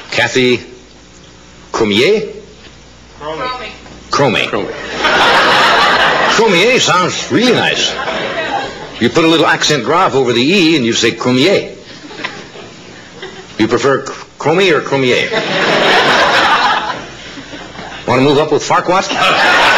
Kathy Cromier? Cromie. Cromier sounds really nice. You put a little accent grave over the E and you say Cromier. You prefer Cromie or Cromier? Want to move up with Farquaad?